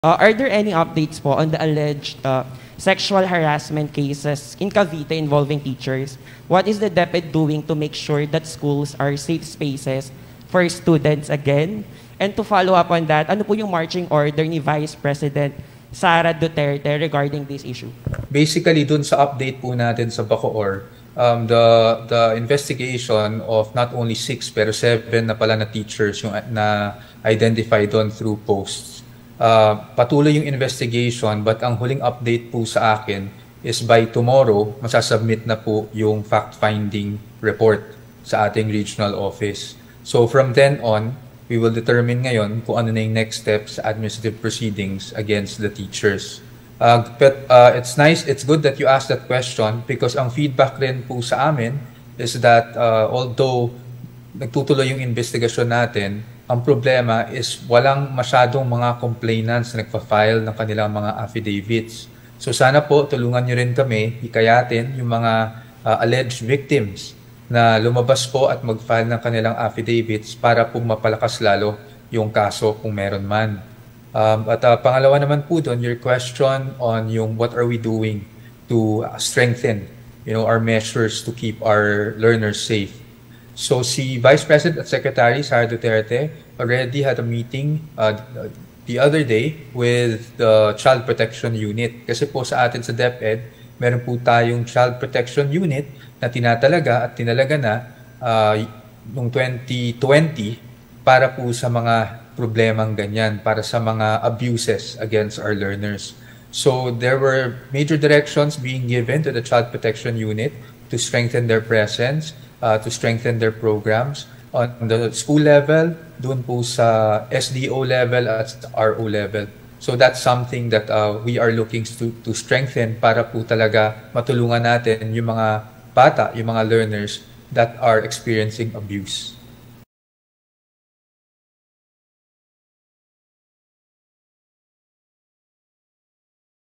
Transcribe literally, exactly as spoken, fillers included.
Uh, are there any updates po on the alleged uh, sexual harassment cases in Cavite involving teachers? What is the DepEd doing to make sure that schools are safe spaces for students again? And to follow up on that, ano po yung marching order ni Vice President Sara Duterte regarding this issue? Basically, dun sa update po natin sa Bacoor, um, the the investigation of not only six pero seven na pala na teachers yung na identified doon through posts. Uh, patuloy yung investigation, but ang huling update po sa akin is by tomorrow, masasubmit na po yung fact-finding report sa ating regional office. So from then on, we will determine ngayon kung ano na yung next steps sa administrative proceedings against the teachers. Uh, but uh, it's nice, it's good that you asked that question because ang feedback rin po sa amin is that uh, although nagtutuloy yung investigasyon natin, ang problema is walang masyadong mga complainants na nagpa-file ng kanilang mga affidavits. So sana po tulungan nyo rin kami, hikayatin yung mga uh, alleged victims na lumabas po at mag-file ng kanilang affidavits para po mapalakas lalo yung kaso kung meron man. Um, at uh, pangalawa naman po doon, your question on yung what are we doing to strengthen you know, our measures to keep our learners safe. So si Vice President at Secretary Sara Duterte already had a meeting uh, the other day with the Child Protection Unit. Kasi po sa atin sa DepEd, meron po tayong Child Protection Unit na tinatalaga at tinalaga na uh, noong twenty twenty para po sa mga problemang ganyan, para sa mga abuses against our learners. So there were major directions being given to the Child Protection Unit to strengthen their presence, Uh, to strengthen their programs on the school level, doon po sa S D O level at R O level. So that's something that uh, we are looking to, to strengthen para po talaga matulungan natin yung mga bata, yung mga learners that are experiencing abuse.